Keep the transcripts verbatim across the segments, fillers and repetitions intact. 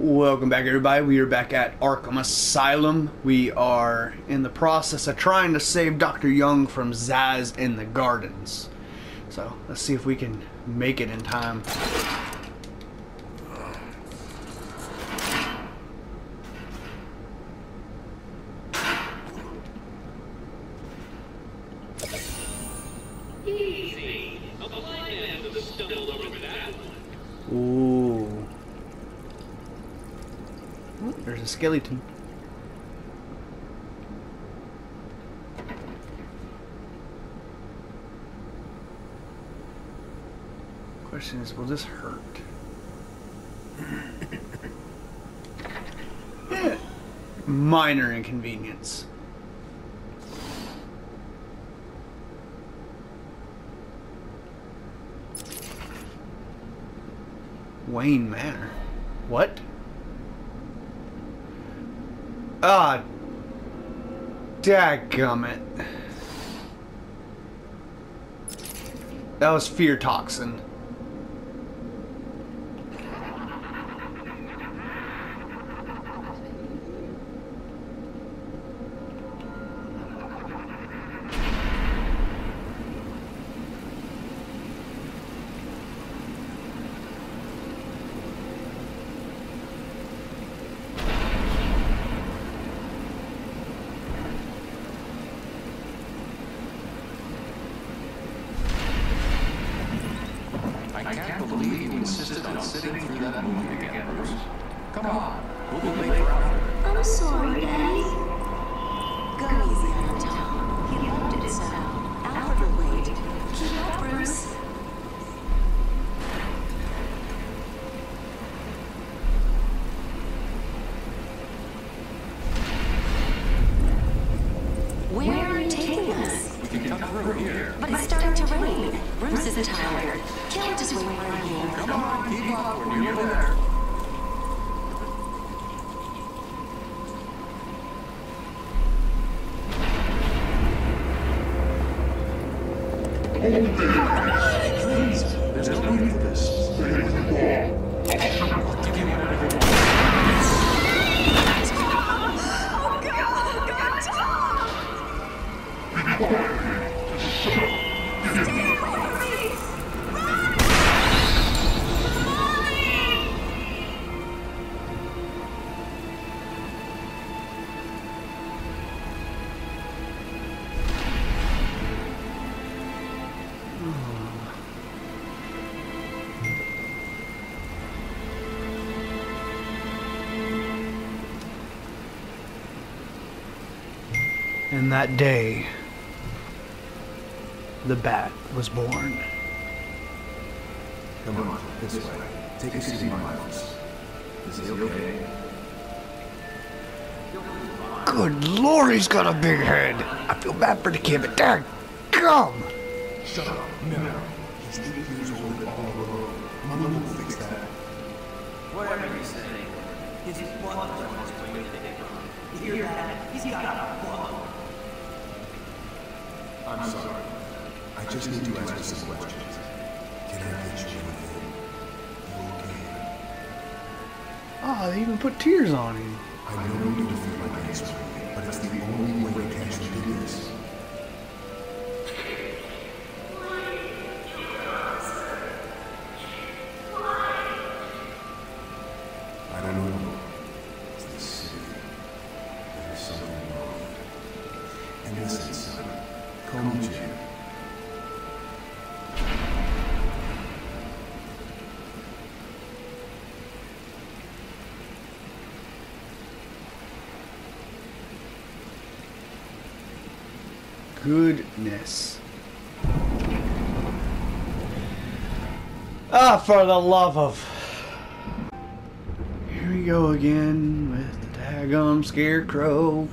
Welcome back, everybody. We are back at ARKHAM Asylum. We are in the process of trying to save Doctor Young from Zaz in the gardens. So let's see if we can make it in time. Easy. A blind man would have stumbled over that one. Ooh. Oh, there's a skeleton. Question is, will this hurt? Yeah. Minor inconvenience. Wayne Manor. What? Ah, dadgummit. That was fear toxin. I can't believe you insisted on sitting through that movie again, Bruce. Come on, we'll be late for Alfred. I'm sorry, Daddy. Go easy on Tom. He loved it so. Alfred will wait. Keep up, Bruce. Where are you taking us? We can cut through here. But it's starting to rain. Bruce is tired. Can't we just wait right here? Come on, keep up. We're nearly there. Please, there's no need for this. Give me everything. Oh, God! God, Tom! Stay away from me! And that day, the bat was born. Come on, this way. Take a seat, Miles. Is he okay? Good Lord, he's got a big head. I feel bad for the kid, but dad, come. Shut up, no. He's eight years old and all alone. Mama will fix that. Whatever you say, his blood is on his way to take on. You hear that? He's got a blood. I'm sorry. I just need to ask you some questions. Can I get you anything? You okay? Oh, they even put tears on him. I know you don't feel like answering, but it's the only way to catch you do this. I don't know. It's the city. There's something wrong. And listen, son. Call me Jim. Goodness. Ah, for the love of. Here we go again with the daggum scarecrow.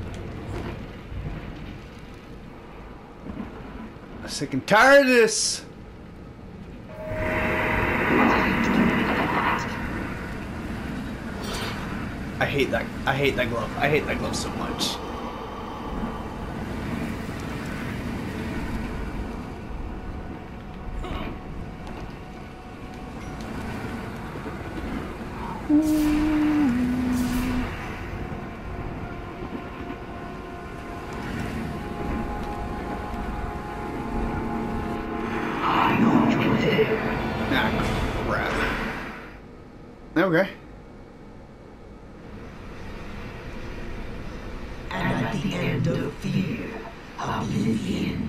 I'm sick and tired of this. I hate that. I hate that glove. I hate that glove so much. Ooh. Okay. And at the end of fear, oblivion.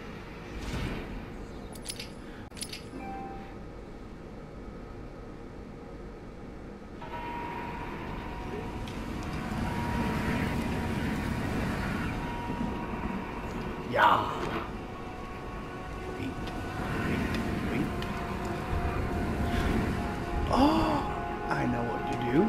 Yeah. Wait, wait, wait. Oh, I know what to do.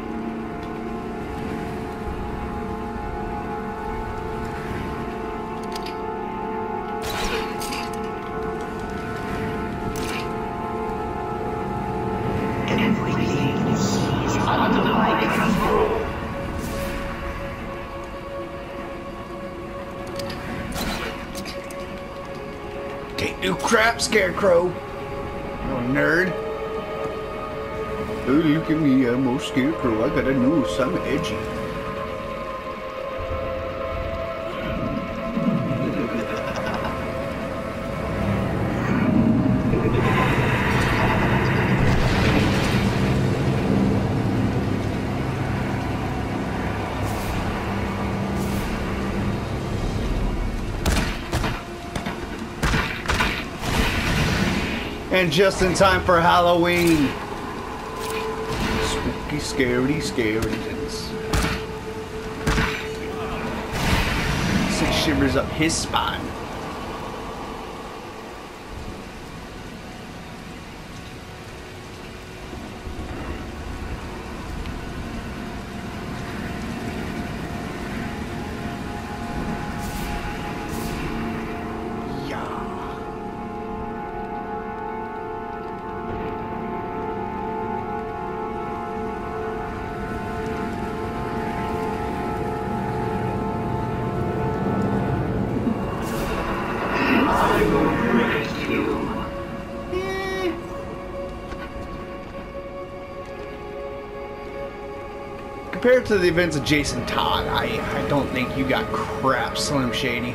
Everything is under my control. Can't do crap, Scarecrow. No nerd. Oh, look at me, I'm more Scarecrow. I got a nose, I'm edgy. And just in time for Halloween. Spooky, scary, scaritans. Six shivers up his spine. Compared to the events of Jason Todd, I, I don't think you got crap, Slim Shady.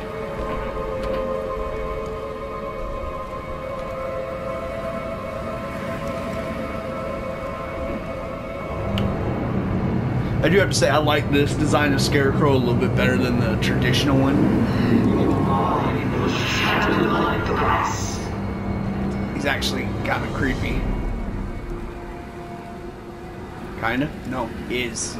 I do have to say, I like this design of Scarecrow a little bit better than the traditional one. He's actually kind of creepy. Kinda? No, is.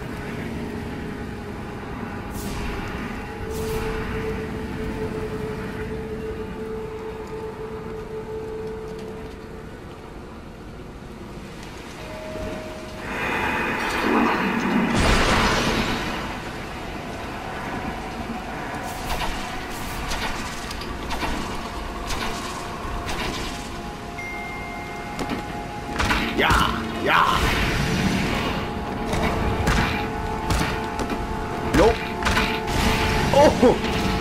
Yeah, yeah. Nope. Oh!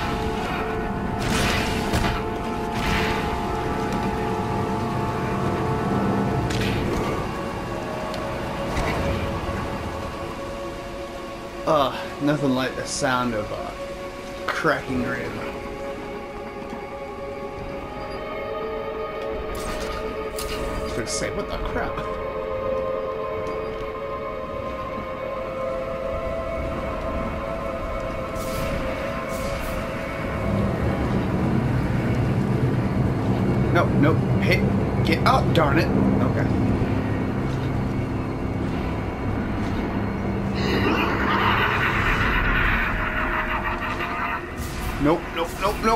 Uh, nothing like the sound of a cracking rib. I was gonna say, what the crap? Nope, nope. Hit. Get up, darn it. Okay. Nope, nope, nope, nope.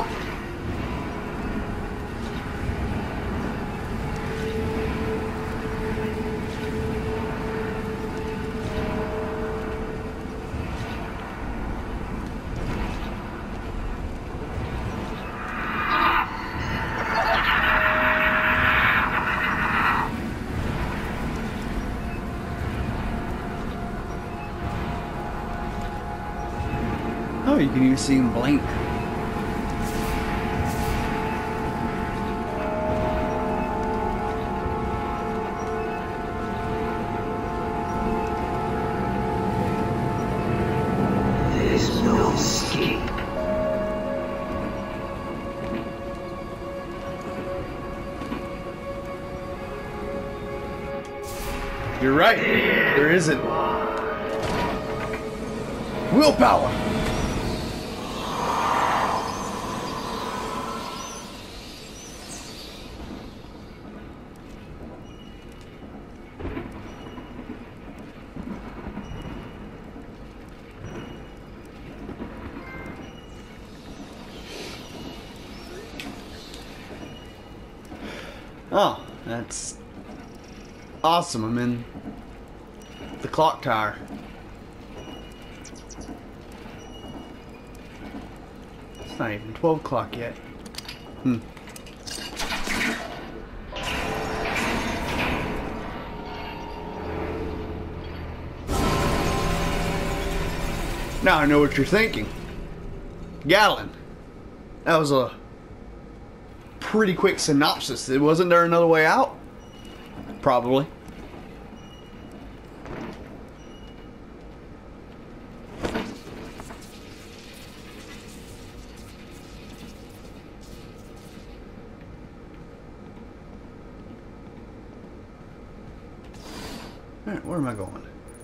Oh, you can even see him blink. There's no escape. You're right. There isn't. Willpower. Oh, that's awesome. I'm in the clock tower. It's not even twelve o'clock yet. Hmm. Now I know what you're thinking. Gallon. That was a pretty quick synopsis. Wasn't there another way out? Probably. Alright, where am I going?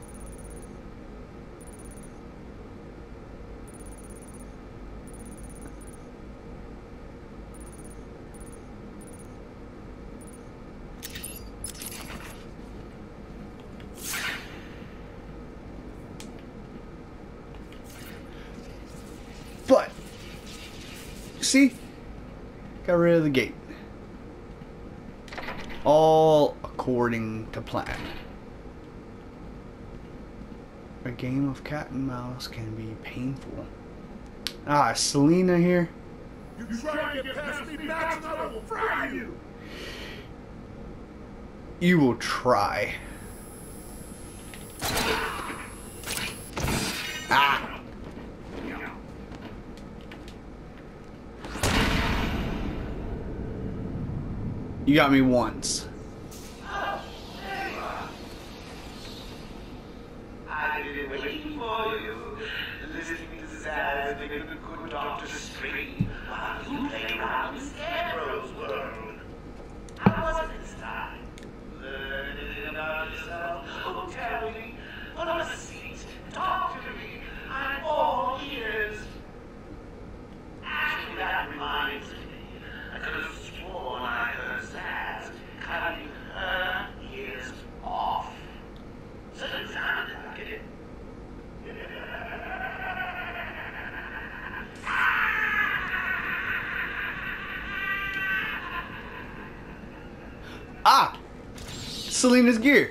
But, see, got rid of the gate. All according to plan. A game of cat and mouse can be painful. Ah, is Selena here? You try to get past me, Max, and I will fry you! You will try. Ah! You got me once. I've been waiting for you, listening to Zaz making a good doctor scream while you play around in Scarecrow's world. How was it this time? Learn anything about yourself? Oh, tell me. Put on a seat. Talk to me. I'm all ears. Actually, that reminds me. I could have sworn I heard Zaz cutting her ears off. So it sounded like it. Ah! Selena's gear.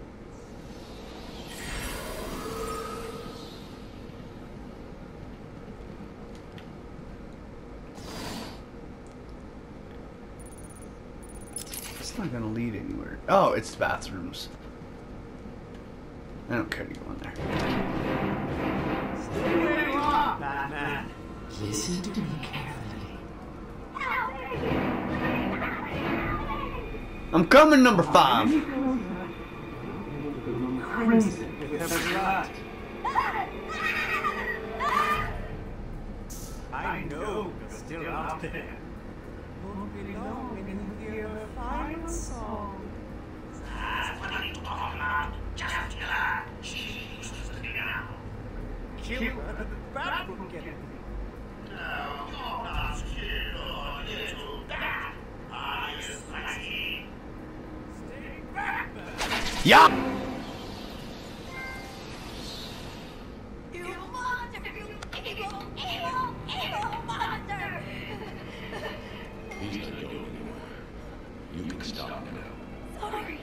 It's not gonna lead anywhere. Oh, it's the bathrooms. I don't care to go in there. Batman. Listen to me carefully. I'm coming, number five. Crimson with her blood. I know you're still out there. Won't be long when you hear her final song. What are you talking about? Just kill her. She needs to be now. Kill her, the bat will get it. No, you're not scared or little bat. I just mighty. Stay back, Bat. Yeah! You monster! You evil, evil, evil monster! He's not going anywhere. You can stop now. Sorry.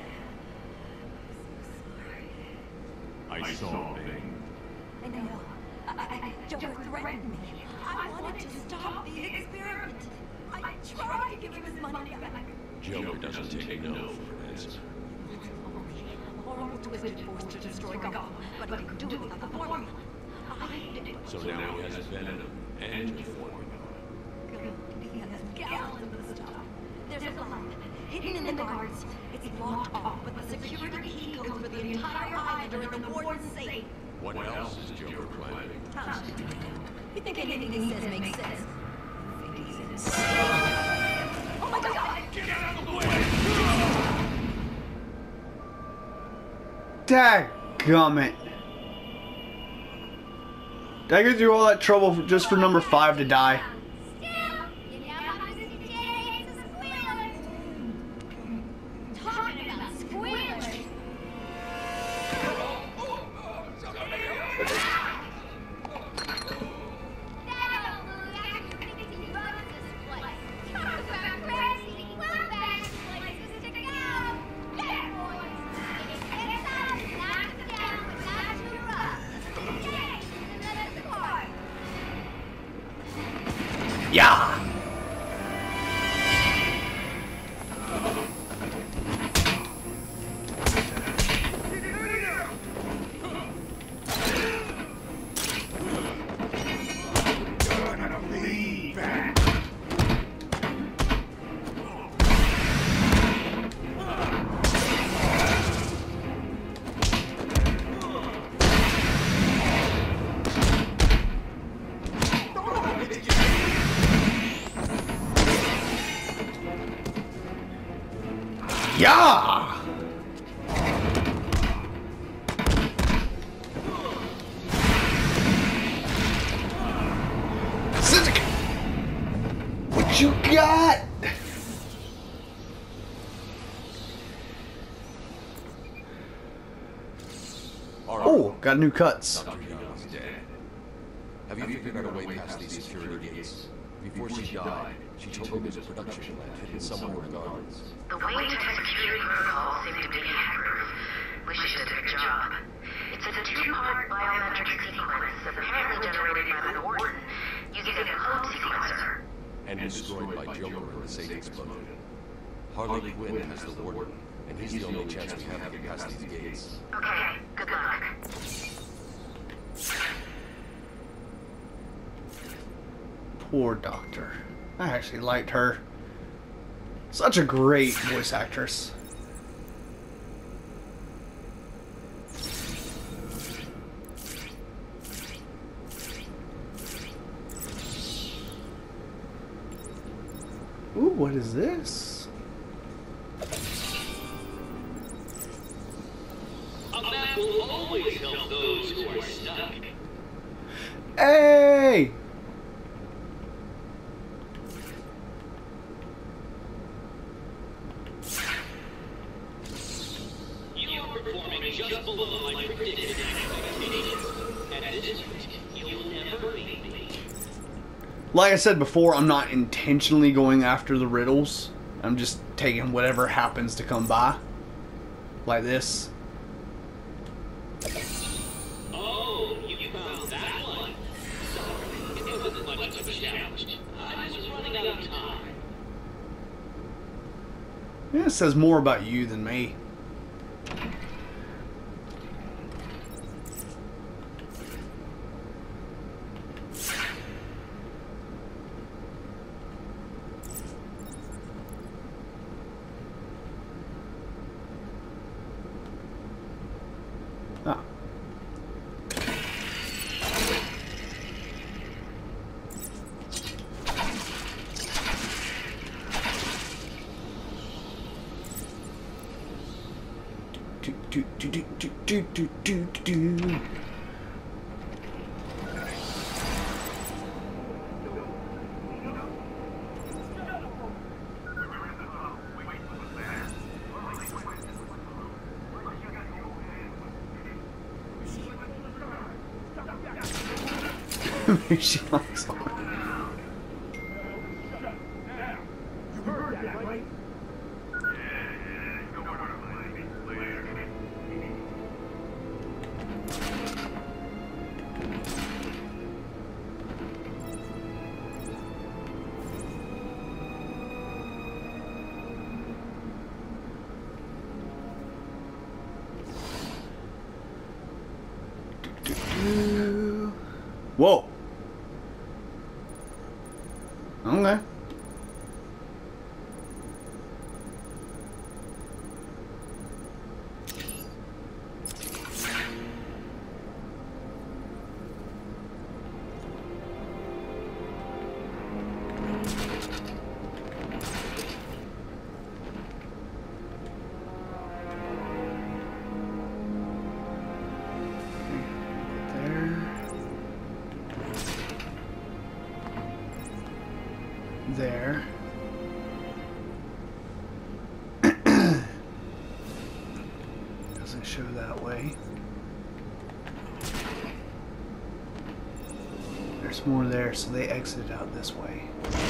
I saw a thing. I know. I, I, Joker threatened me. I wanted to stop the experiment. I tried to give him his money back. Joker doesn't take no for an answer. Horrible twisted force to destroy Gotham, but he could do it without the formula. I did it. So now he has venom and formula. He has gallons of the stuff. There's a line hidden in the guards. It's locked off, but the security key goes for the entire island or in the Warden's safe. What else is Joker planning? How should you know? You think anything he says makes sense? Oh my God! Get out of the way! Dadgummit. Did I go through all that trouble just for number five to die? Yeah! Yeah! Syndicate! What you got? Oh, got new cuts. Doctor Young's dead. Have you figured out a way past these security gates? Before she died, she told me there's a production lab hidden somewhere in the gardens. The way to security protocols seem to be hackproof. Wish you did a good job. It's a two-part biometric sequence apparently generated by the Warden using a code sequencer. And destroyed by Joker in the safe explosion. Harley Quinn has the Warden, and he's the only chance we have to get past these gates. Okay, good luck. Poor doctor. I actually liked her. Such a great voice actress. Ooh, what is this? A map will always help those who are stuck. Hey! You are performing just below my predicted expectations. At this rate, you'll never beat me. Like I said before, I'm not intentionally going after the riddles. I'm just taking whatever happens to come by. Like this. Oh, you found that one. Sorry, it wasn't much of a challenge. I was running out of time. Yeah, it says more about you than me. Ah. Do do do do do do do do do. She likes it. Whoa. Okay. there. Doesn't show that way. There's more there, so they exited out this way.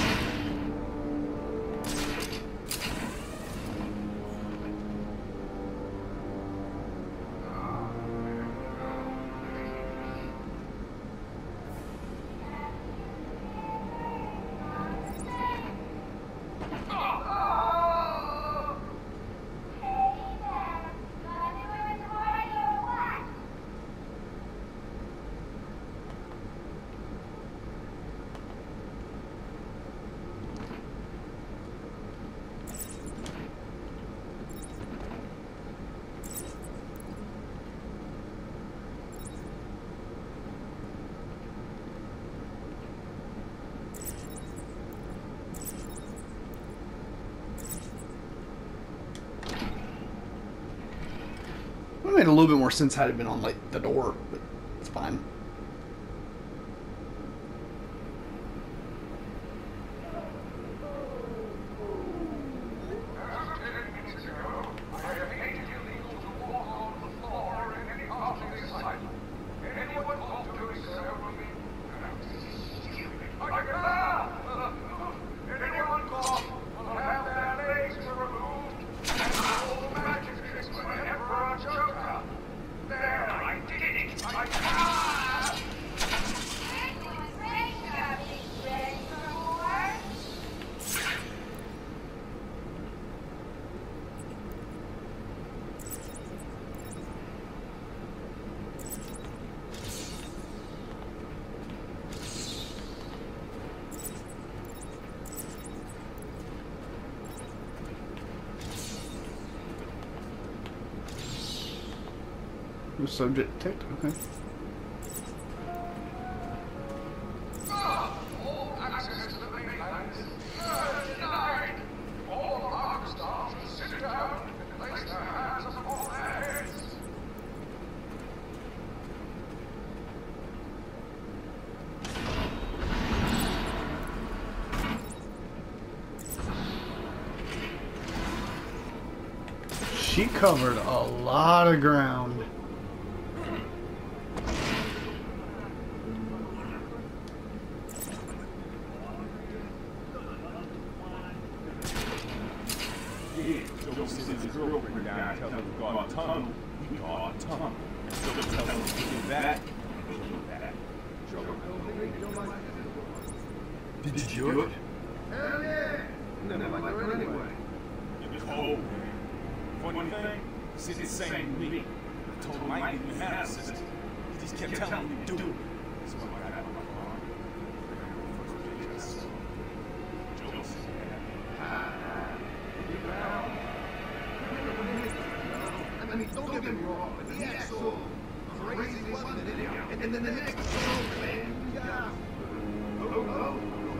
It made a little bit more sense had it been on like the door, but it's fine. No subject detected, okay. She covered a lot of ground. Did you do it? Hell yeah! Never like her anyway. Oh, funny thing, Sid is saying to me. I told him I didn't have a sister. He just kept telling me to do it. So I got out of my car. Jokes. I mean, don't get me wrong, but he acts so crazy, wasn't it? And then the next song, man, yeah. Oh, oh.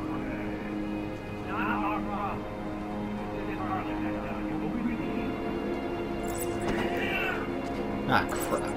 Ah, crap.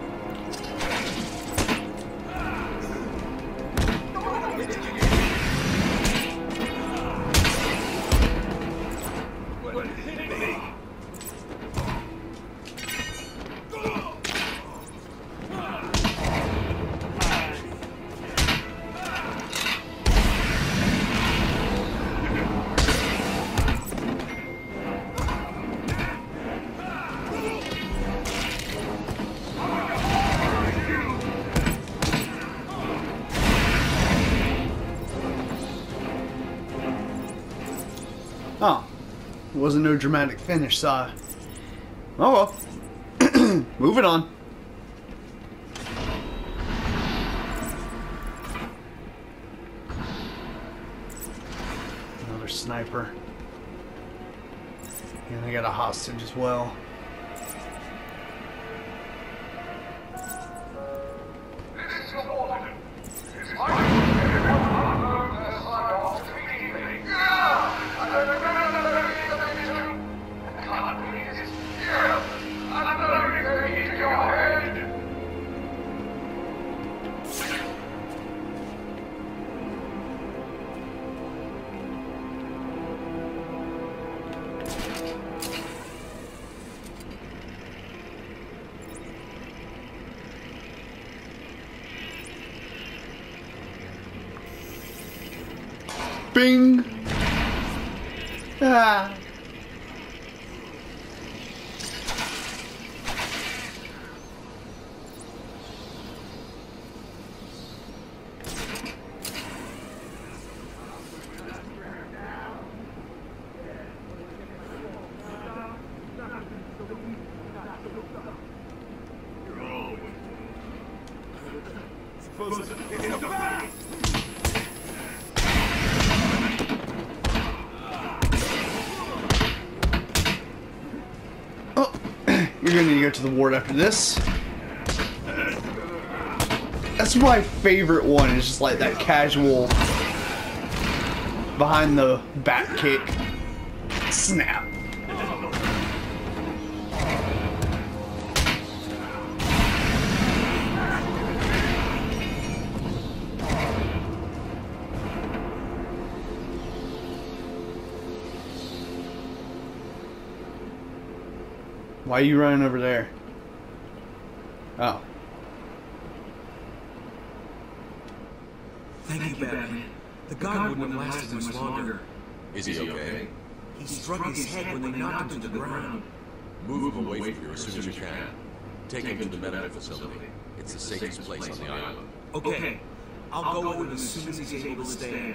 Oh, it wasn't no dramatic finish, so I... Oh well. Moving on. Another sniper. And they got a hostage as well. Bing. Ah. Oh, you're gonna need to go to the ward after this. That's my favorite one. It's just like that casual behind the back kick. Snap. Why are you running over there? Oh. Thank you, Batman. The guard wouldn't have lasted much longer. Is he okay? He struck his head when they knocked him to the ground. Move him away from here as soon as you can. Take him to the medical facility. It's the safest place on the island. Okay. I'll go with him as soon as he's able to stand.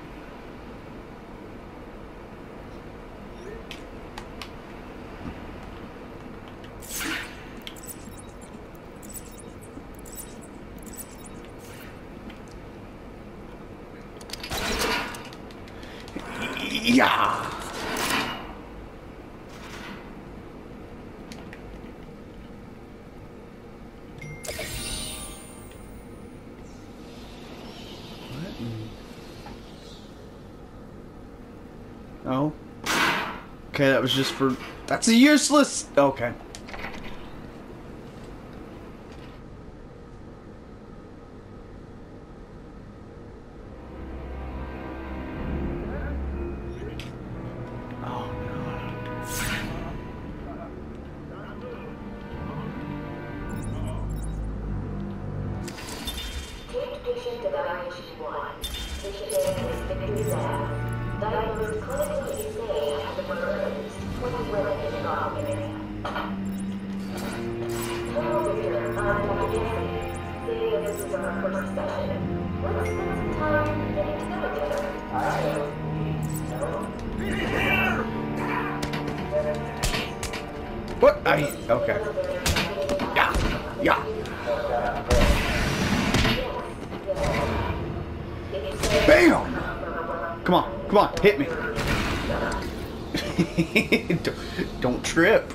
Yeah. Oh. Okay, that was just for... That's a useless... Okay. What? I... Okay. Yeah. Yeah. Bam! Come on. Come on. Hit me. don't, don't trip.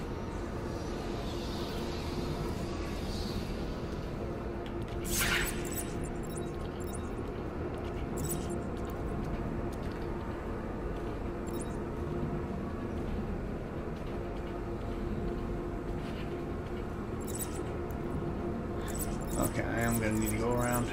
Okay, I am gonna need to go around.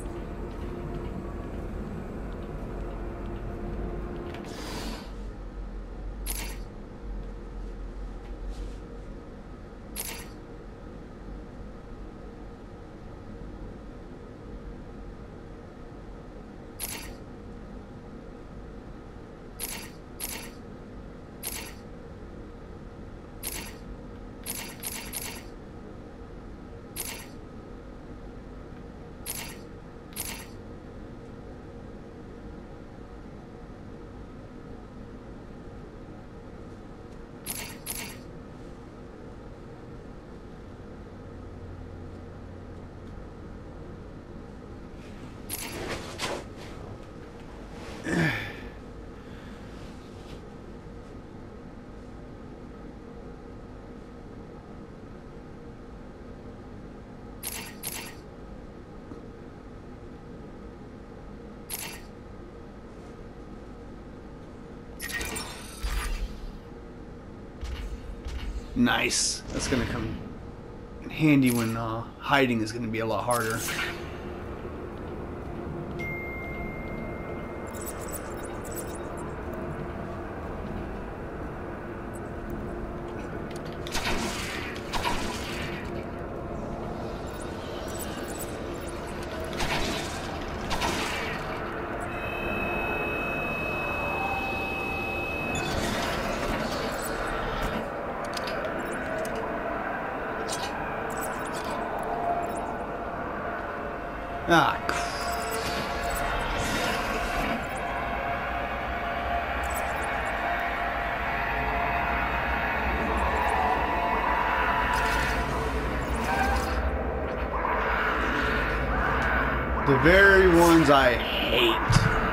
Nice. That's gonna come in handy when uh, hiding is gonna be a lot harder. Ah, crap. The very ones I hate.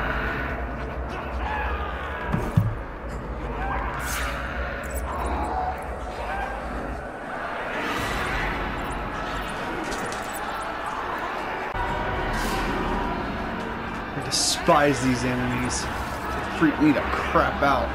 I despise these enemies. They freak me the crap out.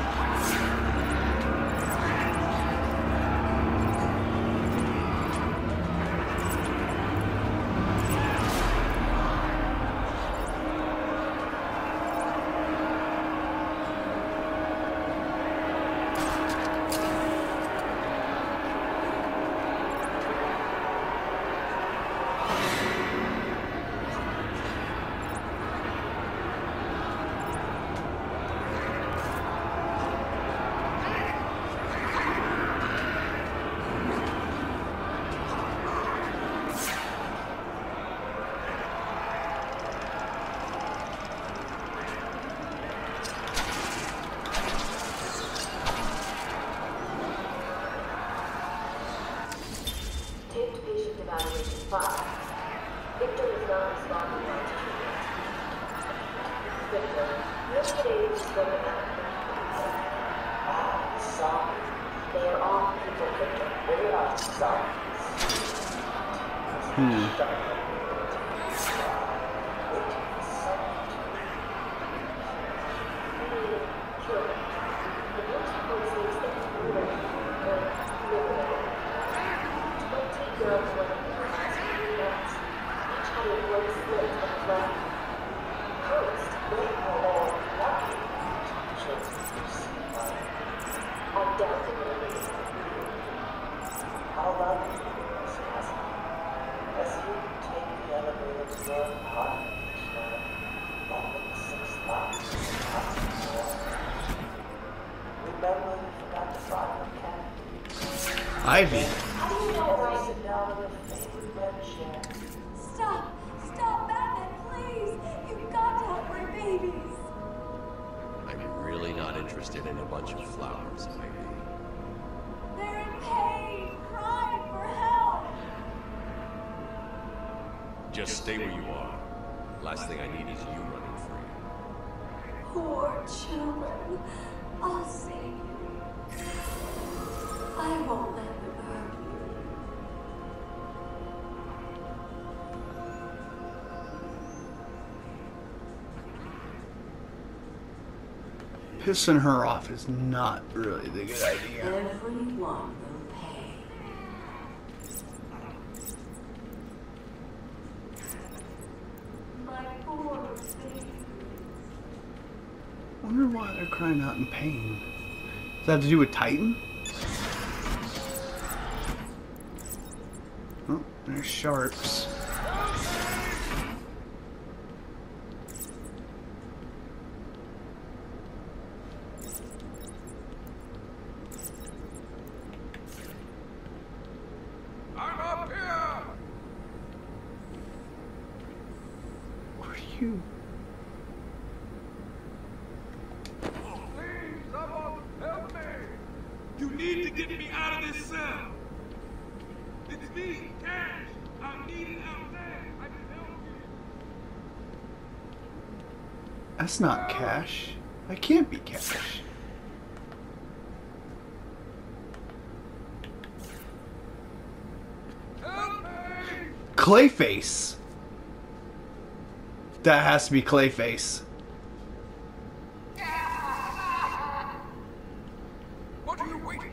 Taped patient evaluation five. Victor is not responding well to treatment. Victor, your stage is going out. Ah, sorry. They are all people, Victor. They are zombies. Hmm. Ivy. Stop! Stop, Batman, please! You've got to help my babies! I'm really not interested in a bunch of flowers, Ivy. They're in pain, crying for help! Just stay where you are. Last thing I need is you running free. Poor children. I'll save you. I won't let them hurt you. Pissing her off is not really the good idea. Everyone will pay. My poor baby. I wonder why they're crying out in pain. Does that have to do with Titan? Oh, there's sharks. I'm up here! What are you? Please, someone help me! You need to get me out of this cell! It's me, Cash! I need it out there! I can help you! That's not Cash. That can't be Cash. Help me! Clayface. That has to be Clayface. What are you waiting?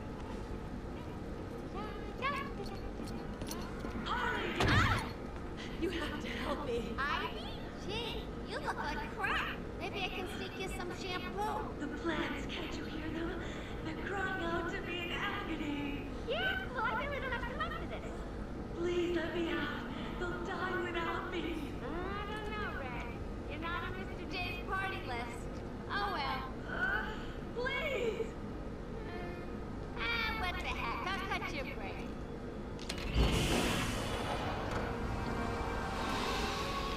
You have to help me. Ivy? Gee, you look like crap. Maybe I can sneak you some shampoo. The plants, can't you hear them? They're crying out to me in agony. Yeah, well, I really don't have time for this. Please let me out. They'll die without me. I don't know, Red. You're not on Mister J's party list. Oh, well. Uh, please. Ah, what the heck? I'll cut your break.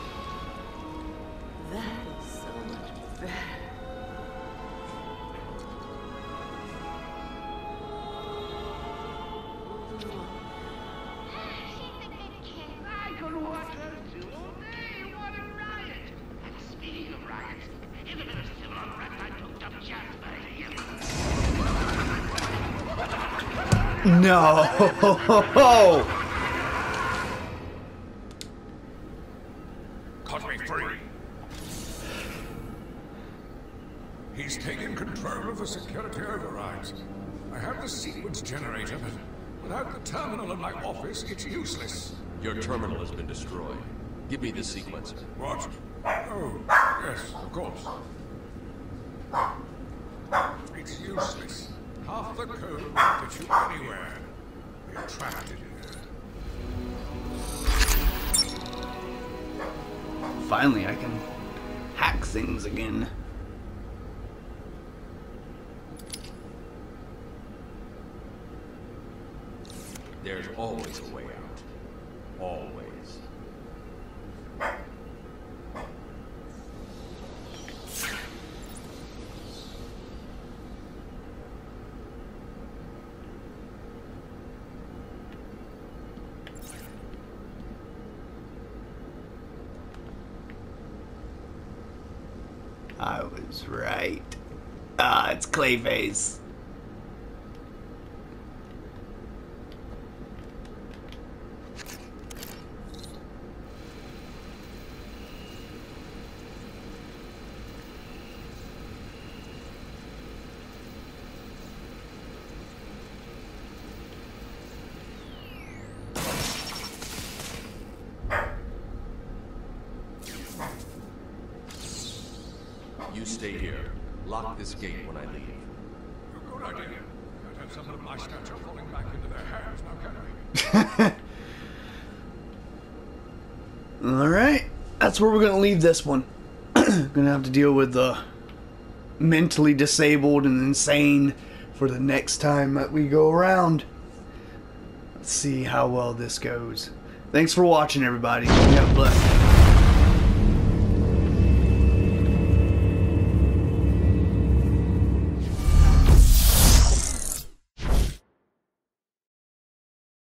No. Cut me free. He's taken control of the security overrides. I have the sequence generator, but without the terminal in my office, it's useless. Your terminal has been destroyed. Give me the sequencer. What? Oh, yes, of course. It's useless. Half the code won't get you anywhere. You're trapped in here. Finally, I can hack things again. There's always a way out. Always. I was right. Ah, it's Clayface. You stay here. Lock this gate when I leave. Good idea. Can't have someone of my stature falling back into their hands, now can we? Alright, that's where we're going to leave this one. Gonna have to deal with the mentally disabled and insane for the next time that we go around. Let's see how well this goes. Thanks for watching, everybody. You have a blessed